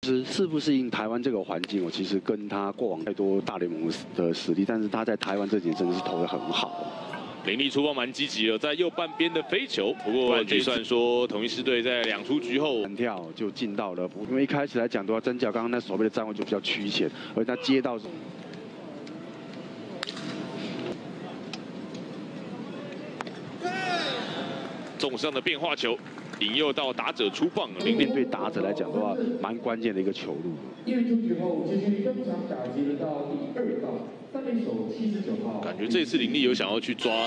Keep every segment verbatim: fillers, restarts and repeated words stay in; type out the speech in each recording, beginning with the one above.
是适不适应台湾这个环境？我其实跟他过往太多大联盟的实力，但是他在台湾这几年真的是投得很好。 林立出棒蛮积极的，在右半边的飞球，不过计算说统一狮队在两出局后弹跳就进到了，因为一开始来讲的话，真角刚刚那手背的站位就比较趋前，而他接到重上的变化球，引诱到打者出棒。林立对打者来讲的话，蛮关键的一个球路。 一人出局后，继续登场打击了到第二棒。 三垒手七十九号， 感觉这次林立有想要去抓，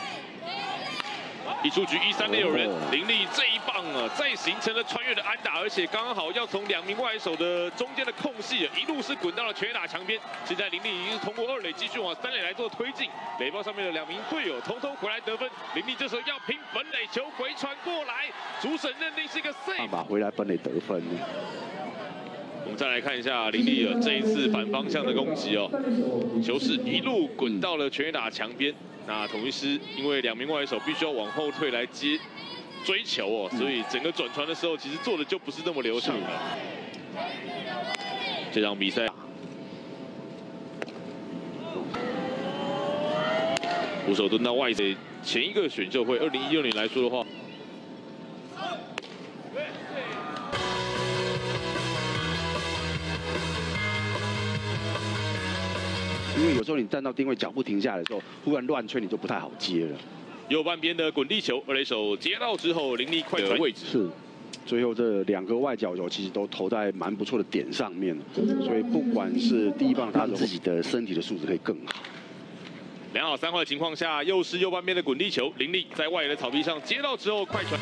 一出局一三垒有人，林立这一棒啊，再形成了穿越的安打，而且刚好要从两名外野手的中间的空隙，一路是滚到了全垒打墙边。现在林立已经是通过二垒继续往三垒来做推进，垒包上面的两名队友统统回来得分。林立这时候要拼本垒球回传过来，主审认定是一个 safe， 把回来本垒得分。 我们再来看一下林立这一次反方向的攻击哦，球是一路滚到了全垒打墙边。那统一狮因为两名外野手必须要往后退来接追球哦，所以整个转传的时候其实做的就不是那么流畅了。这场比赛，捕手蹲到外野，前一个选秀会二零一六年来说的话。 因为有时候你站到定位，脚步停下来的时候，忽然乱吹，你就不太好接了。 右半边的滚地球，二垒手接到之后，林立快传位置是，最后这两个外角球其实都投在蛮不错的点上面，所以不管是第一棒打者自己的身体的素质可以更好。 两好三坏的情况下，又是右半边的滚地球，林立在外野的草地上接到之后快传。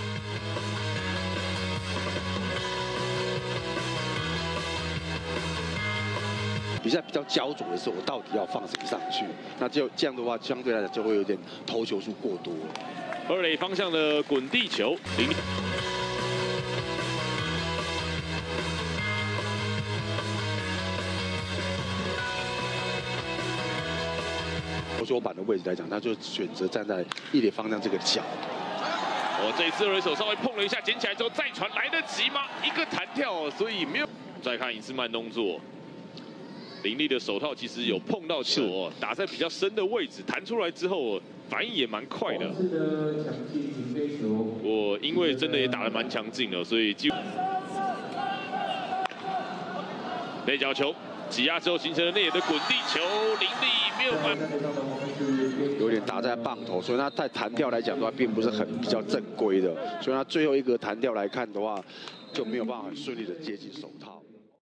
比赛比较焦灼的时候，我到底要放谁上去？那就这样的话，相对来讲就会有点投球数过多。 二垒方向的滚地球，林立。 投球板的位置来讲，他就选择站在一垒方向这个角。 我这一次二垒手稍微碰了一下，捡起来之后再传，来得及吗？一个弹跳，所以没有。再看一次慢动作。 林立的手套其实有碰到球哦，打在比较深的位置，弹出来之后反应也蛮快的。我因为真的也打得蛮强劲的，所以几乎内角球挤压之后形成了内野的滚地球，林立没有办法， 有点打在棒头，所以他在弹跳来讲的话，并不是很比较正规的，所以他最后一个弹跳来看的话，就没有办法很顺利的接近手套。